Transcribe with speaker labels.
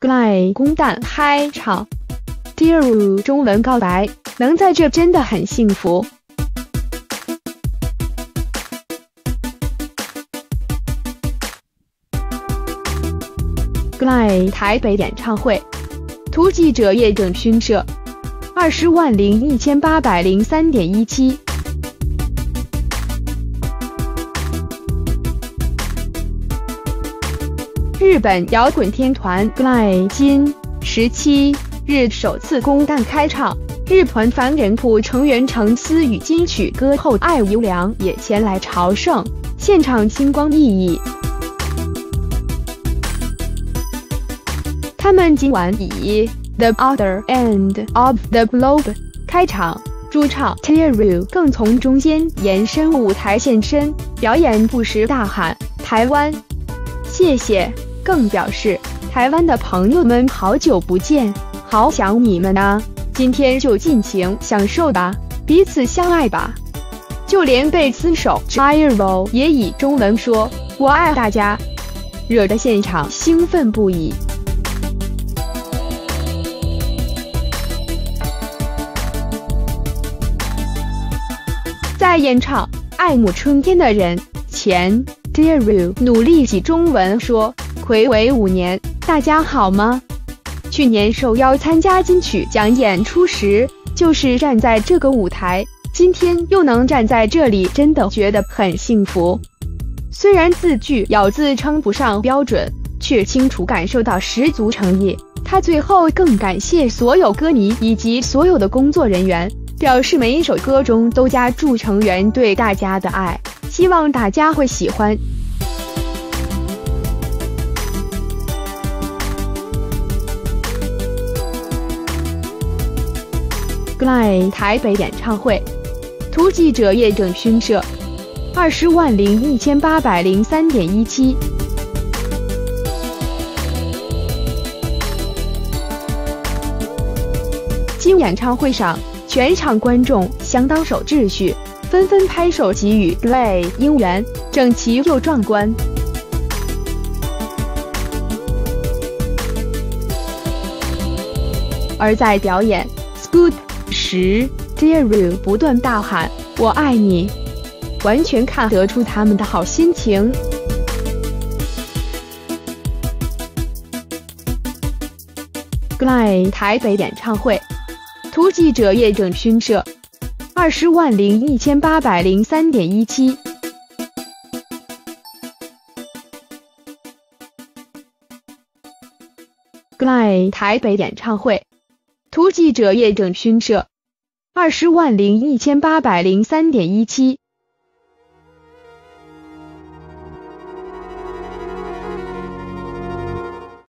Speaker 1: Glay攻蛋嗨唱 ，Teru 中文告白，能在这真的很幸福。Glay 台北演唱会，图记者叶正勋社，201803.17。日本摇滚天团 Glay 今17日首次攻蛋开唱，日团凡人铺成员成思与金曲歌后爱优良也前来朝圣，现场星光熠熠。他们今晚以 The Other End of the Globe 开场，主唱 Teru 更从中间延伸舞台现身，表演不时大喊台湾谢谢，更表示台湾的朋友们好久不见，好想你们啊，今天就尽情享受吧，彼此相爱吧。就连贝斯手 S.H.E 也以中文说我爱大家，惹得现场兴奋不已。在演唱《爱慕春天的人》前 Teru 努力挤中文说，睽违5年，大家好吗？去年受邀参加金曲奖演出时，就是站在这个舞台，今天又能站在这里，真的觉得很幸福。虽然字句咬字称不上标准，却清楚感受到十足诚意。他最后更感谢所有歌迷以及所有的工作人员，表示每一首歌中都加注成员对大家的爱，希望大家会喜欢。Glay 台北演唱会，图记者叶正勋社，201803.17。今演唱会上，全场观众相当守秩序，纷纷拍手给予 Glay 应援，整齐又壮观。而在表演 S.H.E 时 ，Teru 不断大喊“我爱你”，完全看得出他们的好心情。Glay 台北演唱会，图记者叶正勋社，201803.17。Glay 台北演唱会，图记者叶正勋社，201803.17。